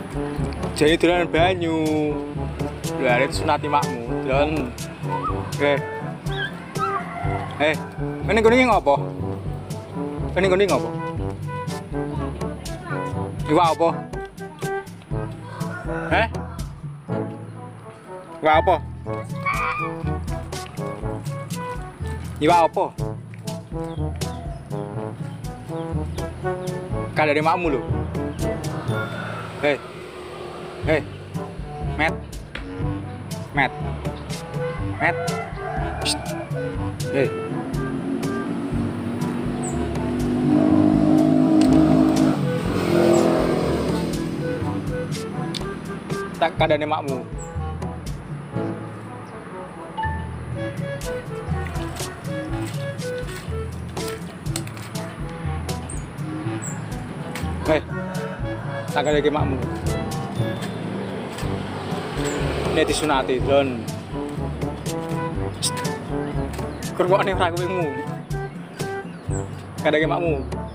Jadi dolan banyu. Lha arep sunati makmu. Dolan. Ini kuning ngopo? Ini kuning ngopo? Iwa apa? Iwa apa? Iwa apa? Kan dari makmu lho. Met. Psst. Tak kadane makmu. Tak kadane makmu. Ini disunati don. Kurwakne ora kuwimu. Kadane makmu.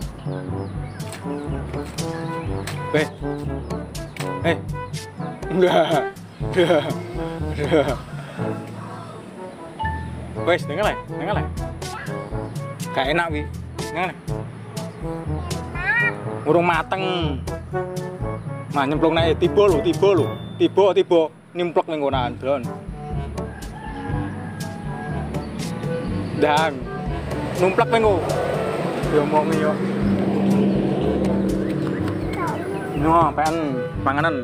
Enggak. Wes, dengar lah. Gak enak wi. Dengar. Urung mateng. Mah nyemplung naik tiba lho. Tiba nimplok ning konan, Don. Dan numplak ning kok. Diomongi yo. No, panganan.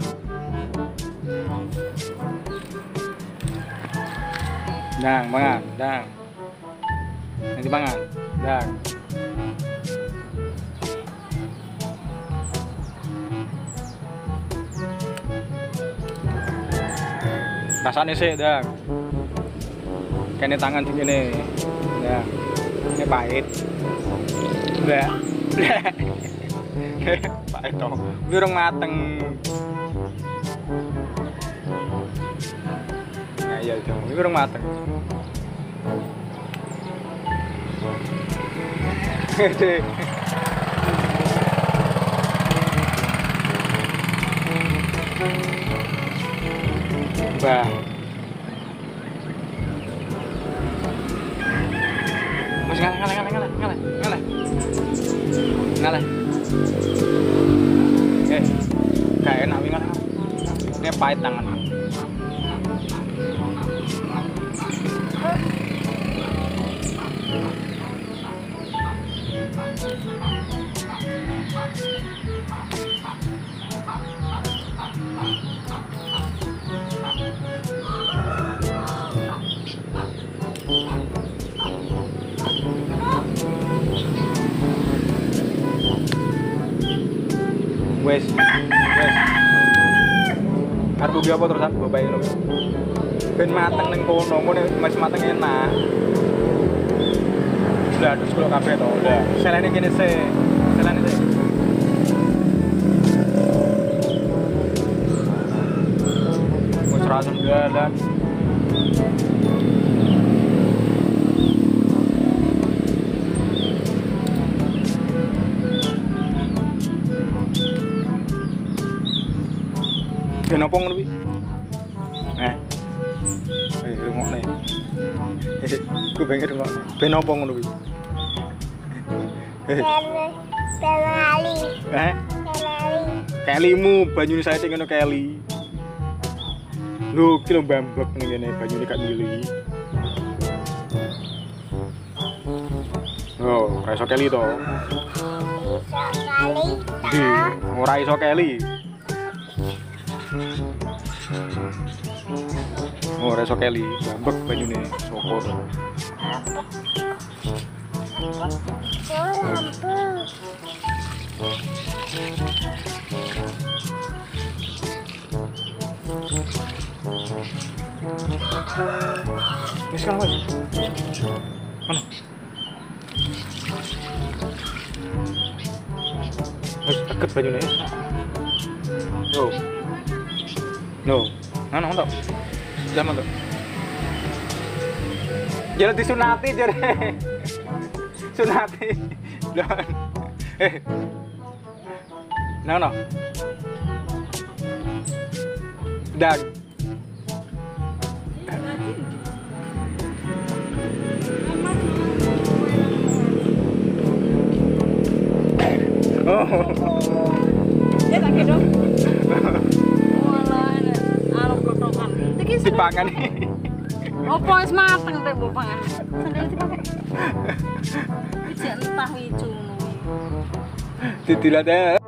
Mangan. Nanti mangan. Rasane sih, kene tangan di kene. Ini pahit. Pahit toh. Urung mateng. Iya dong, ini kurang mateng. Bah. Mas ngalah. Gak enak wingan. Ini pahit tangan. Wes. Arep ugi apa terusan bapak ini? Ben mateng ning kono, mas mateng enak. Lah terus kalau kafe to, udah. Selene kene sih. Wes rasen galan. Kenapa ngono wi? Rungokne. Ku pengen rungokne. Ben opo ngono wi? Kelali. Kelimu banyune saya sing ngono keli. Lho, ki lho mbambek ning kene banyune gak mili. Oh, ora iso keli to. Ora iso keli. Oh, reso keli, bambek banyune sopo to. Wis kan wis. Mana? Wis deket banyune. No. Mana untuk? Zaman tuh. Jadi disunati jare. Sunati. Dan. No. Dan Ya tak gitu. Walah, arep blotokan. Iki dipangan. opo wis mateng teh mbok pangan. Sandal dipakai. Iki entah wicu ngono. Didilat ya.